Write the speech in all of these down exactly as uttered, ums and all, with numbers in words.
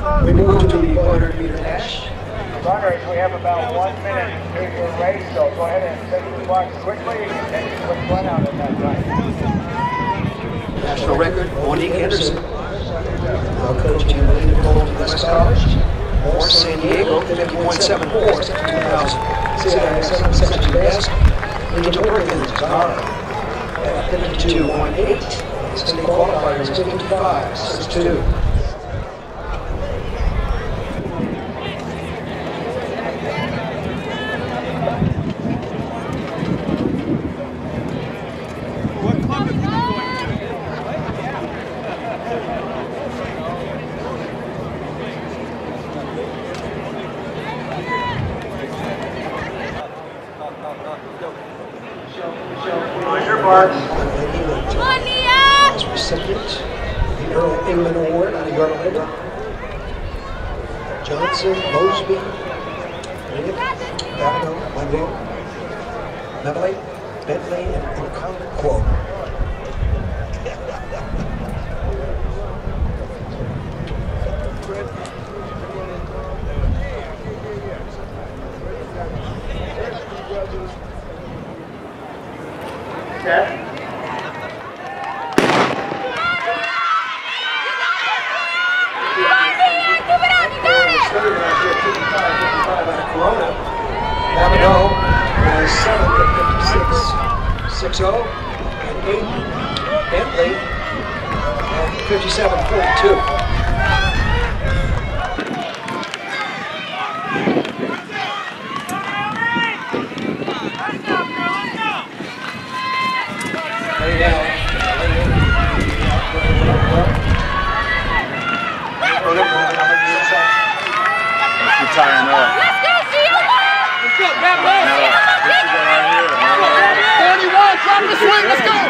We move to the one hundred meter dash. Runners, we have about one minute in your race, so go ahead and set your clocks quickly and take a quick run out at that time. National record, Monique Anderson. Now coach Memoly from West College. Or San Diego, fifty point seven four since two thousand. C I F section best. Into Perkins, Samarra. At fifty-two point eight. State qualifiers is fifty-five six two. Come on, Nia! Recipient, the Earl Iman Award out of Yorba. Johnson, Mosby, Babineaux, Memoly, Bentley, and Okonkwo. Okay. Babineaux was seventh at fifty-six six oh, and eighth Bentley at fifty-seven forty-two. Lay down. Keep tying up. Let's go, Chioma! Let's go, Babineaux! forty-one, drop the swing, let's go!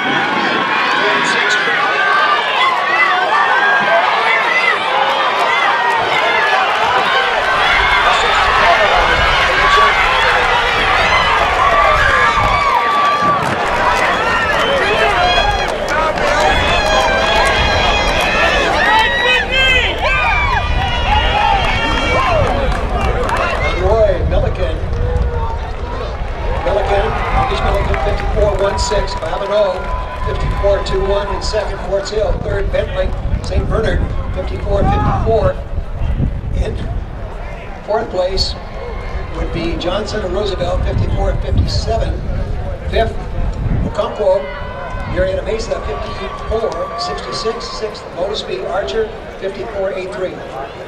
Millikan, Millikan, English Millikan, fifty-four one six, Babineaux, fifty-four two one in second, Quartz Hill, third, Bentley, Saint Bernard, fifty-four fifty-four. In fourth place would be Johnson and Roosevelt, fifty-four fifty-seven. Fifth, Okonkwo, Murrieta, Mesa, fifty-four sixty-six. Sixth, Mosby, Archer, fifty-four eighty-three.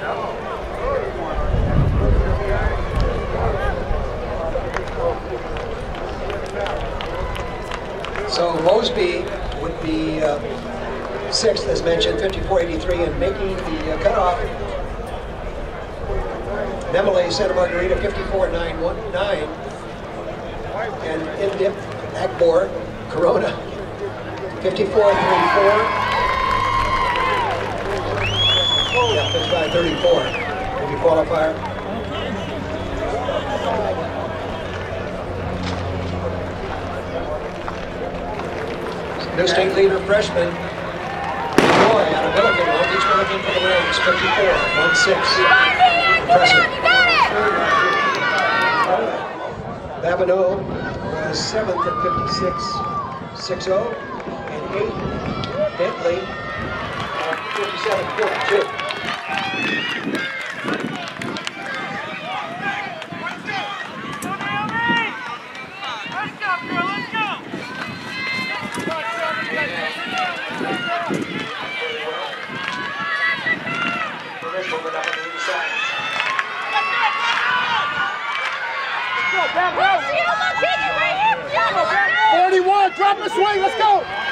So Mosby would be uh, sixth, as mentioned, fifty-four eighty-three, and making the uh, cutoff. Memoly, Santa Margarita, fifty-four nine nineteen, and Ndip-Agbor, Corona, fifty-four thirty-four. Yeah, fifty-five thirty-four will be qualifier. New state leader freshman, Monrroy out of Millikan, Long Beach Millikan for the wins, fifty-four one six. Impressive. Babineaux was seventh at fifty-six six oh, and eighth, Bentley at fifty-seven forty-two. forty-one, drop the swing, let's go!